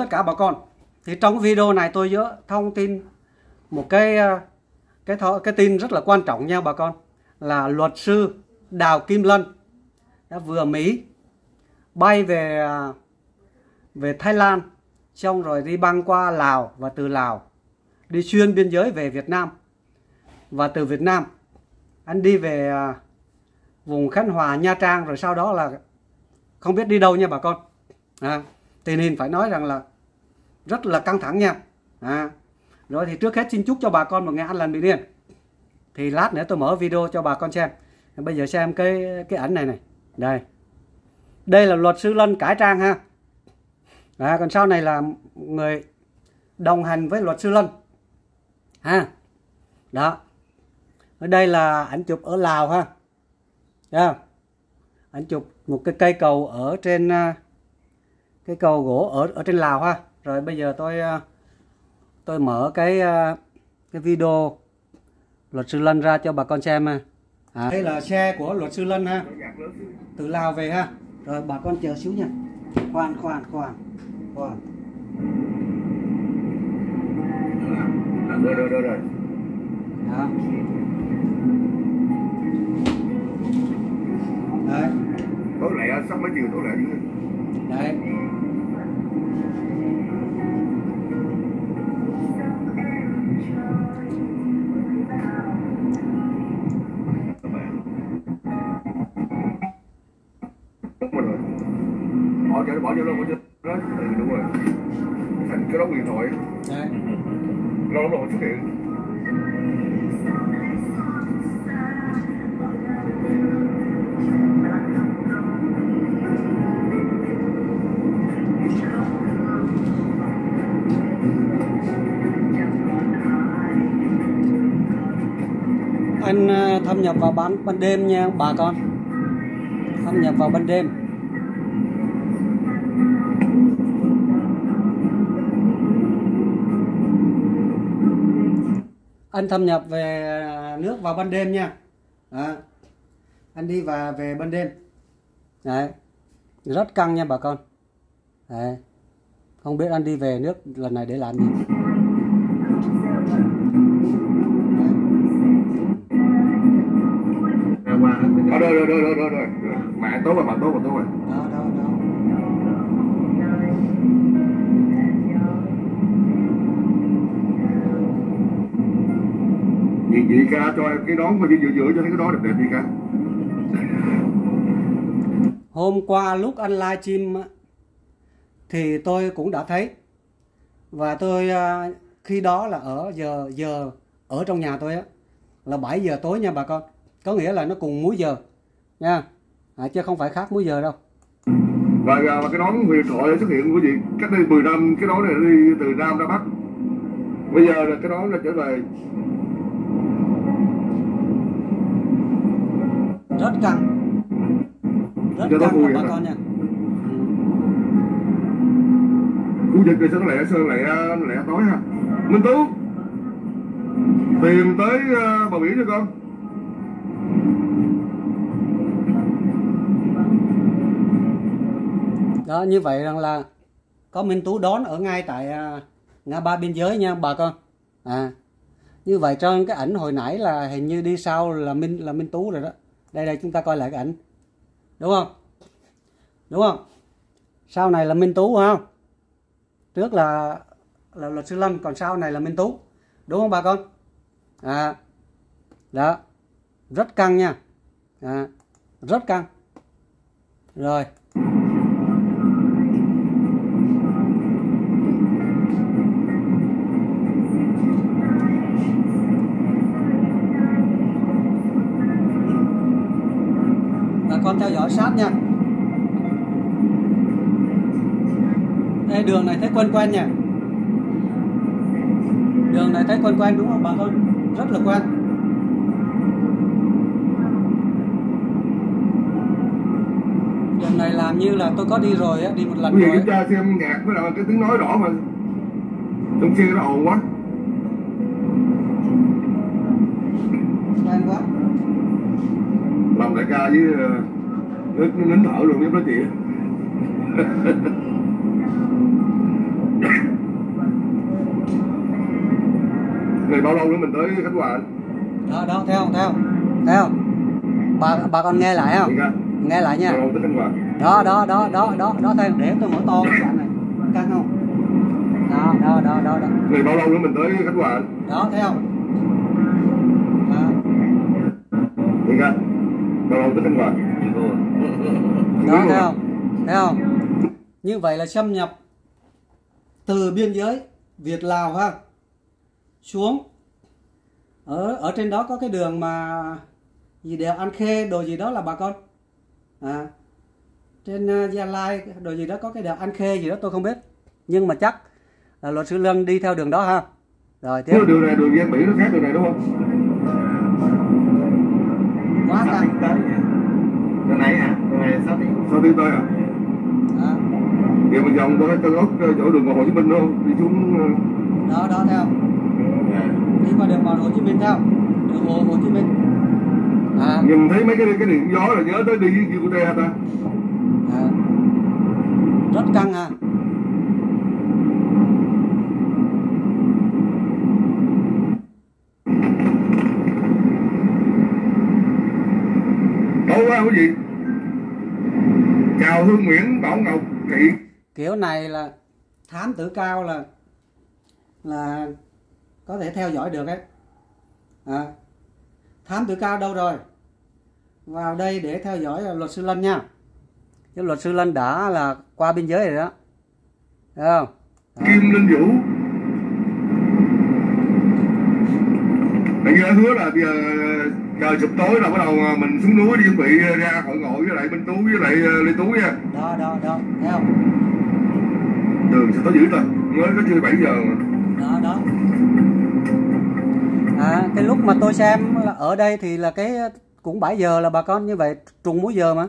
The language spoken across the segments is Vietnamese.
Tất cả bà con, thì trong cái video này tôi thông tin một cái tin rất là quan trọng nha bà con, là luật sư Đào Kim Lân đã vừa Mỹ bay về Thái Lan, xong rồi đi băng qua Lào, và từ Lào đi xuyên biên giới về Việt Nam, và từ Việt Nam anh đi về vùng Khánh Hòa, Nha Trang, rồi sau đó là không biết đi đâu nha bà con. Tình hình phải nói rằng là rất là căng thẳng nha. Rồi thì trước hết xin chúc cho bà con một ngày an lành bình yên. Thì lát nữa tôi mở video cho bà con xem. Bây giờ xem cái ảnh này này. Đây là luật sư Lân cải trang ha. Còn sau này là người đồng hành với luật sư Lân ha. Đó. Ở đây là ảnh chụp ở Lào ha. Ảnh chụp một cái cây cầu ở trên cái cầu gỗ ở trên Lào ha. Rồi bây giờ tôi mở cái video luật sư Lân ra cho bà con xem ha. Đây là xe của luật sư Lân ha, từ Lào về ha. Rồi bà con chờ xíu nha. Khoan. Rồi. Đó. Đấy. Tối lẹ, sắp mấy chiều tối lẹ chứ. Đấy. Bỏ vô đó. Đúng rồi. Thành cái đống điện thoại. Đấy. Lâu rồi xuất hiện. Anh thâm nhập vào ban đêm nha bà con. Thâm nhập vào ban đêm. Anh thâm nhập về nước vào ban đêm nha. Anh đi về ban đêm. Đấy. Rất căng nha bà con. Đấy. Không biết anh đi về nước lần này để làm gì. Rồi. Mạng tốt rồi. Đó. Chị ca cho em cái nón mà giữa cho thấy cái đó đẹp đi ca. Hôm qua lúc anh livestream thì tôi cũng đã thấy, và tôi khi đó là ở giờ ở trong nhà tôi á là 7 giờ tối nha bà con, có nghĩa là nó cùng múi giờ nha, chứ không phải khác múi giờ đâu. Và cái nón huyền thoại xuất hiện của gì cách đây 10 năm, cái nón này đi từ Nam ra Bắc, bây giờ là cái nón là trở về. Rất căng bà con nha. Khu vực này sơn lẹ tối ha. Minh Tú tìm tới bờ biển cho con. Đó, như vậy rằng là có Minh Tú đón ở ngay tại ngã ba biên giới nha bà con. Như vậy trên cái ảnh hồi nãy là hình như đi sau là Minh Tú rồi đó. Đây chúng ta coi lại cái ảnh. Đúng không? Sau này là Minh Tú không? Trước là luật sư Lân, còn sau này là Minh Tú. Đúng không bà con? Đó. Rất căng nha. Rất căng. Rồi. Con theo dõi sát nha. Đây, đường này thấy quen nha. Đường này thấy quen đúng không bà con? Rất là quen. Đường này làm như là tôi có đi rồi á, đi một lần rồi. Kiểm tra xem nhạc với là cái tiếng nói rõ mà trong xe nó ồn quá. Quen quá. Làm đại ca với nín thở luôn, em nói chị. Này bao lâu nữa mình tới Khánh Hòa? Đó đó, thấy không, thấy không, thấy không, bà con nghe lại không, nghe lại nha. Bao lâu tới Khánh Hòa? Đó đó đó đó đó đó, thấy không? Để tôi mở to cái đoạn này căng không, đó đó đó đó đó. Này bao lâu nữa mình tới Khánh Hòa? Đó, thấy không, đó. Bao lâu tới Khánh Hòa? Đó, thấy không, thấy không, như vậy là xâm nhập từ biên giới Việt Lào ha xuống. Ở trên đó có cái đường mà gì đèo An Khê đồ gì đó là bà con, trên Gia Lai đồ gì đó có cái đèo An Khê gì đó tôi không biết, nhưng mà chắc là luật sư Lân đi theo đường đó ha. Rồi tiếp. Đường này, đường ven biển nó khác đường này đúng không? Quá căng. Đường này hả? Đường này 6 tiếng tới à? Vậy mình vòng qua cái Tân Ốc chỗ đường Hồ Chí Minh đúng không? Đi xuống đó đó, theo đi qua đường Hồ Chí Minh, theo đường Hồ Chí Minh. Nhìn thấy mấy cái điện gió là nhớ tới đi với kia của đây hả ta? Rất căng ha. Tốt quá quý vị. Chào Hương Nguyễn, Bảo Ngọc Thị. Kiểu này là thám tử cao là có thể theo dõi được ấy. Thám tử cao đâu rồi? Vào đây để theo dõi luật sư Lân nha. Chứ luật sư Lân đã là qua biên giới rồi đó. Thấy không? Đó. Kim Linh Vũ. Anh nghe hứa là bây giờ trời sụp tối là bắt đầu mình xuống núi đi chuẩn bị ra Hội Ngộ với lại Minh Tú với lại Lê Tú nha. Đó đó đó, thấy không? Đường sao tối dữ ta, mới có chưa 7 giờ mà. Đó đó. Cái lúc mà tôi xem là ở đây thì là cái cũng 7 giờ là bà con, như vậy trùng múi giờ mà.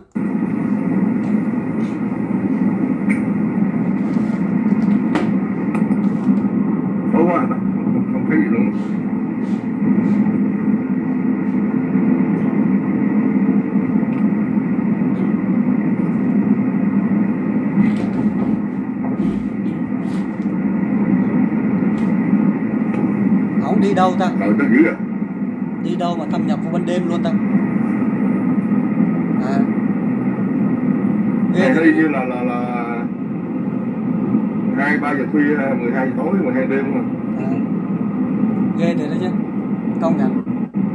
Tối quá ta, không thấy gì luôn. Ổng đi đâu ta? Trời ta dữ à. Đi đâu mà thâm nhập vào ban đêm luôn ta? Này nó đi như là 2-3 giờ khuya, 12 giờ tối, 12 đêm mà. Ghê rồi đó chứ, công nhận.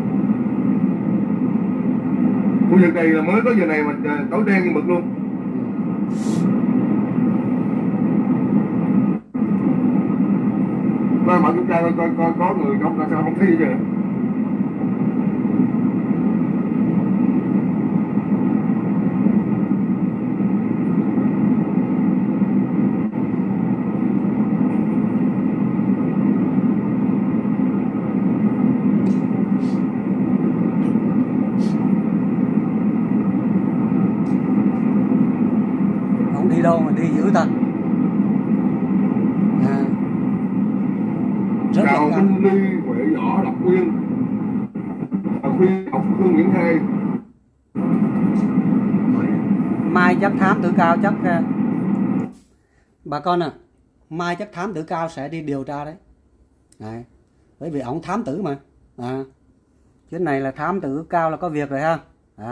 Khu vực này là mới có giờ này mà tối đen như mực luôn. Coi mở kiểm tra coi có người không, sao không thấy gì vậy? Ổng đi đâu mà đi dữ ta? Rất Chào là Minh Ly, Huệ Võ, Lộc Quyên, Khuyên học Khương Nguyễn Hai. mai chắc thám tử cao chắc bà con mai chắc thám tử cao sẽ đi điều tra đấy. Bởi vì ổng thám tử mà. Cái này là thám tử cao là có việc rồi ha.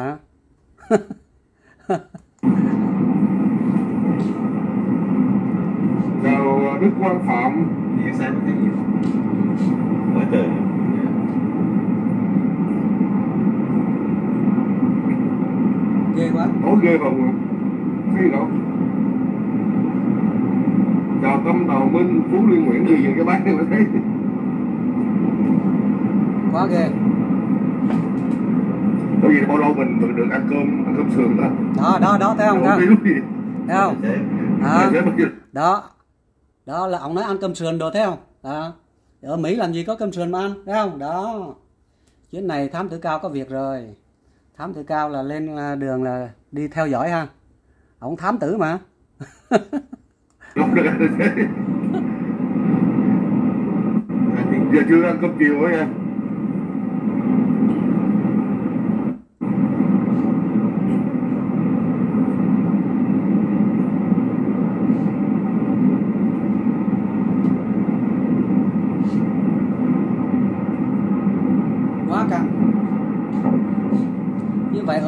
Chào Đức Quang Phạm. Điện sáng thấy gì không? Mới từ. Ghê quá. Tối ghê không? Thấy đâu? Chào Tâm Đào Minh, Phú Liên Nguyễn, gì cái bác này mà thấy. Quá ghê. Bởi vì bao lâu mình được ăn cơm sườn đó. Đó thấy không? Thấy không? Đó. Đó là ông nói ăn cơm sườn đồ, thấy không? Ở Mỹ làm gì có cơm sườn mà ăn, thấy không? Đó. Chuyến này thám tử cao có việc rồi. Thám tử cao là lên đường là đi theo dõi ha. Ông thám tử mà. Giờ chưa ăn cơm chiều nữa nha.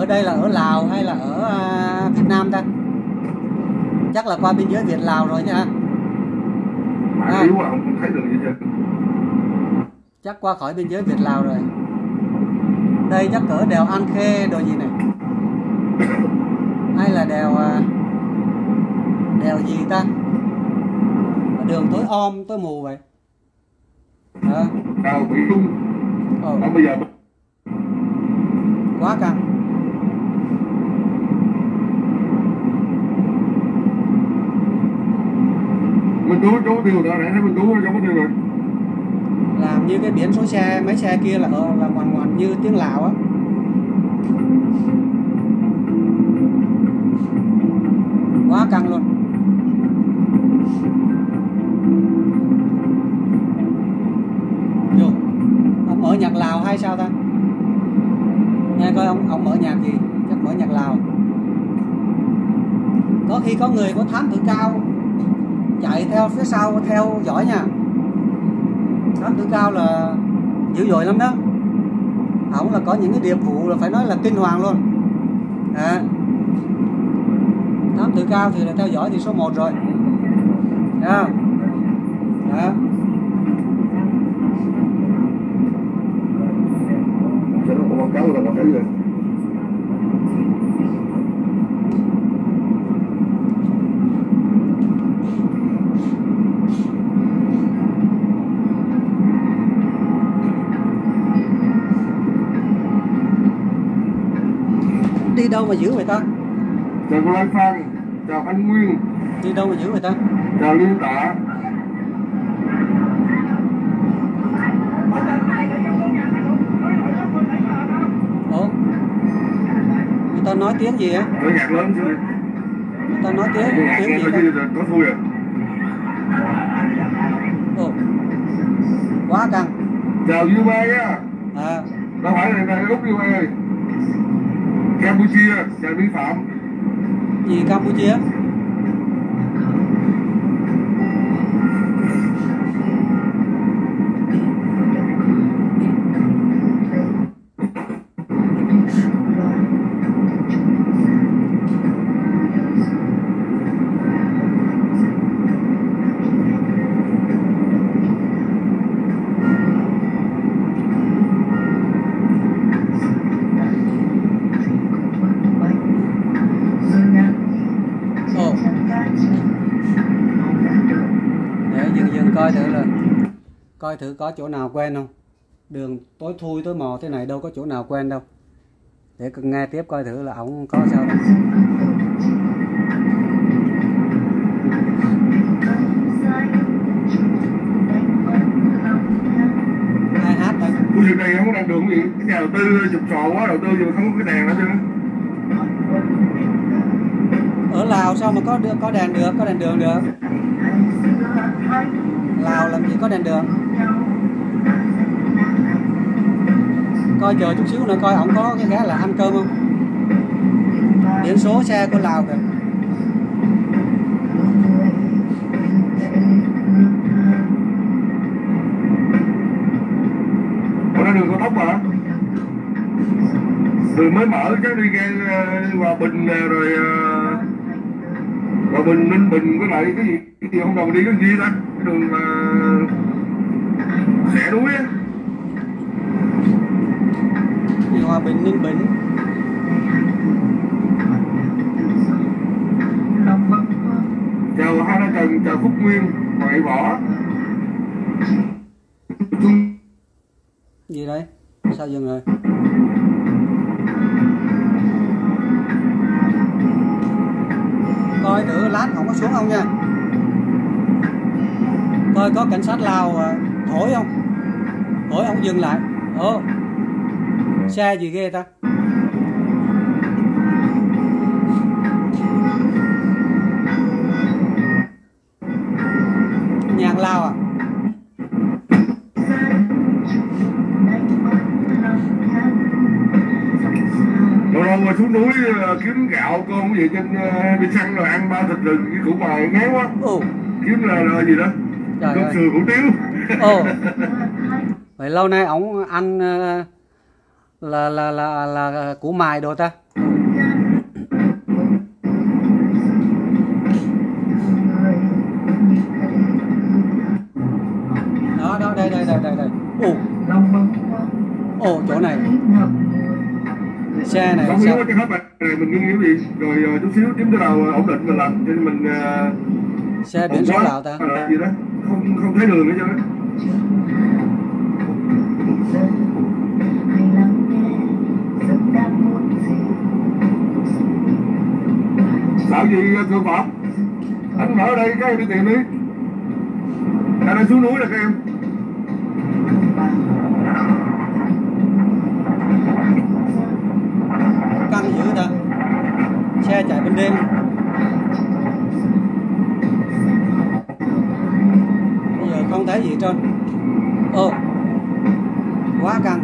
đây là ở Lào hay là ở Việt Nam ta? Chắc là qua biên giới Việt Lào rồi nha. Yếu à, không thấy được gì chưa? Chắc qua khỏi biên giới Việt Lào rồi. Đây chắc cỡ đèo An Khê đồ gì này. Hay là đèo gì ta? Đường tối om tối mù vậy. Đèo Mỹ Trung. Bây giờ quá căng. Mình chú tiêu rồi, nãy thấy mình chú cho có tiêu rồi. Làm như cái biển số xe, mấy xe kia là ngoằn ngoằn như tiếng Lào á. Quá căng luôn. Vô, ông mở nhạc Lào hay sao ta? Nghe coi ông mở nhạc gì? Chắc mở nhạc Lào. Có khi có người có thám tử cao chạy theo phía sau theo dõi nha. Thám tử cao là dữ dội lắm đó. Ổng là có những cái điệp vụ là phải nói là kinh hoàng luôn. Thám tử cao thì là theo dõi thì số 1 rồi. Thấy không? Đó. Quảng cáo là quảng cáo rồi. Đi đâu mà dữ vậy ta? Chào cô Lan Phan, chào anh Nguyên. Đi đâu mà dữ vậy ta? Chào Liên Tạ. Ủa? Người ta nói tiếng gì á? Có nhạc lớn chứ. Người ta nói tiếng gì đó? Có vui à? Ồ. Quá căng. Chào Dương Mai á. Đâu phải là Úc Dương Mai ơi. Campuchia, chào Mỹ Phạm. Gì Campuchia? Coi thử có chỗ nào quen không. Đường tối thui tối mò thế này đâu có chỗ nào quen đâu. Để nghe tiếp coi thử là ổng có sao đâu. Ai hát đây? Ui giờ này không có đèn đường gì. Cái nhà đầu tư chụp sò quá, đầu tư giờ không có cái đèn nữa chứ. Ở Lào sao mà có đèn được, có đèn đường được. Lào làm gì có đèn đường. Coi chờ chút xíu nữa coi ổng có cái ghé là ăn cơm không. Biển số xe của Lào kìa. Ủa nó đường cao tốc mà. Đường mới mở chứ đi ngang Hòa Bình rồi Hòa Bình, Ninh Bình với lại cái gì không đồng đi cái gì ta? Cái đường xẻ núi á. Hòa Bình, Ninh Bình. Chào Hai Đa Trần, chào Phúc Nguyên, Ngoại Võ. Gì đấy? Sao dừng rồi? Coi thử lát không có xuống không nha. Coi có cảnh sát Lào thổi không? Thổi ông dừng lại. Ồ, xe gì ghê ta? Nhạc Lào à? Lâu lâu mà xuống núi kiếm gạo cơm cái gì trên bên xăng rồi ăn ba thịt rừng cái củ mài ngán quá. Kiếm là gì đó? Cơm sườn hủ tiếu. Vậy lâu nay ổng ăn là củ mài đồ ta. Đó đây. Ồ chỗ này xe này không biết cái hết này mình nghiêng gì rồi chút xíu kiếm cái nào ổn định mình làm cho mình xe biển số nào ta gì đó không thấy đường nữa chứ. Sợ gì thưa Phật, anh mở đây cái em đi tìm đi, đang xuống núi rồi các em. căng dữ ta, xe chạy bên đêm. Bây giờ không thấy gì hết trơn. Quá căng.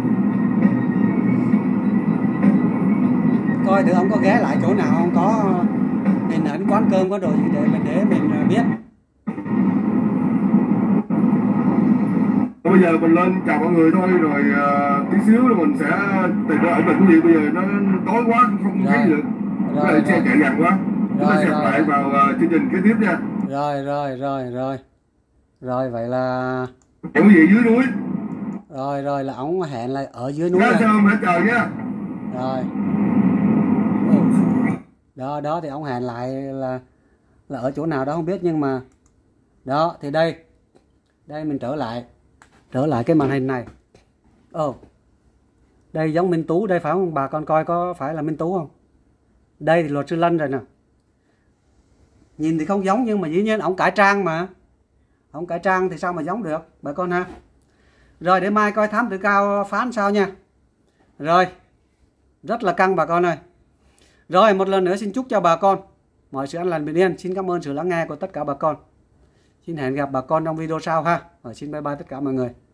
Coi thử ông có ghé lại chỗ nào không, có hình ảnh quán cơm có đồ gì để mình biết. Bây giờ mình lên chào mọi người thôi, rồi tí xíu rồi mình sẽ tìm ra ổn định cái gì. Bây giờ nó tối quá không thấy gì được, cái xe chạy gần quá. Chúng ta sẽ lại vào chương trình kế tiếp nha. Rồi vậy là cái gì dưới núi. Rồi là ông hẹn lại ở dưới núi. Sao không phải chờ nhá. Rồi đó thì ông hẹn lại là ở chỗ nào đó không biết, nhưng mà đó thì đây mình trở lại cái màn hình này. Đây giống Minh Tú đây phải không bà con, coi có phải là Minh Tú không? Đây thì luật sư Lân rồi nè. Nhìn thì không giống nhưng mà dĩ nhiên ông cải trang mà. Ông cải trang thì sao mà giống được bà con ha. Rồi để mai coi thám tử cao phán sao nha. Rồi rất là căng bà con ơi. Rồi một lần nữa xin chúc cho bà con mọi sự an lành bình yên. Xin cảm ơn sự lắng nghe của tất cả bà con. Xin hẹn gặp bà con trong video sau ha. Rồi xin bye bye tất cả mọi người.